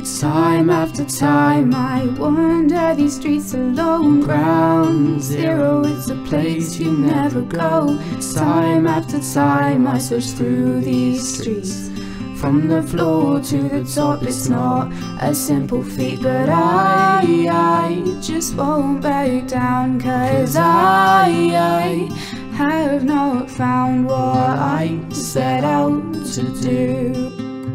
Time after time I wander these streets alone. Ground zero is a place you never go. Time after time I search through these streets. From the floor to the top, it's not a simple feat, but I just won't back down, 'cause I have not found what I set out to do.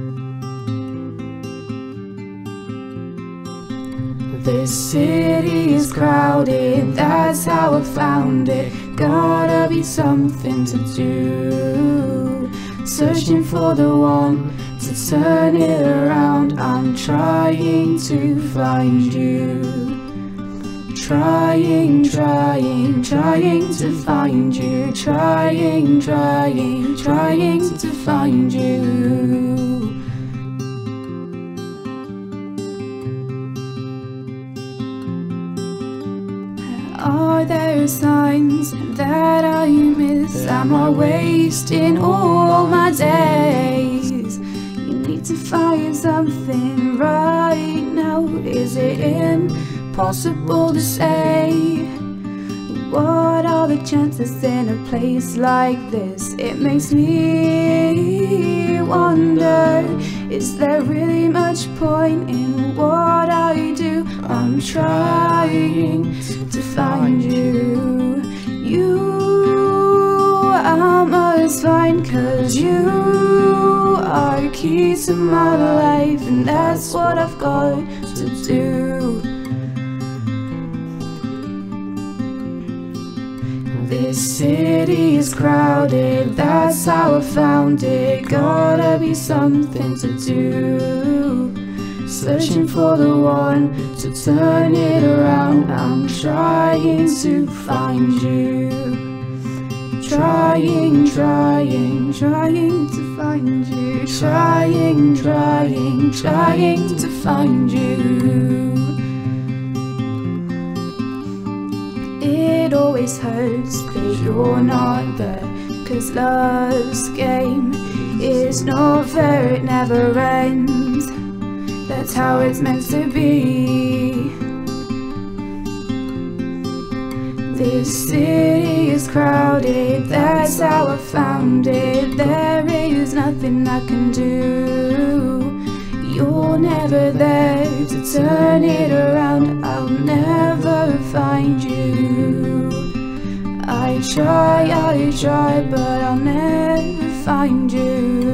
This city is crowded, that's how I found it. Gotta be something to do. Searching for the one to turn it around. I'm trying to find you. Trying to find you. Trying to find you. Are there signs that I miss? Am I wasting all my days? You need to find something right now. Is it impossible to say? What are the chances in a place like this? It makes me wonder, is there really much point in what I do? I'm trying to find you. I must find, 'cause you are key to my life, and that's what I've got to do. This city is crowded, that's how I found it. Gotta be something to do. Searching for the one to turn it around. I'm trying to find you. Trying to find you. Trying to find you. It always hurts that you're not there, 'cause love's game is not fair, it never ends. That's how it's meant to be. This city is crowded, that's how I found it. There is nothing I can do. You're never there to turn it around. I'll never find you. I try, but I'll never find you.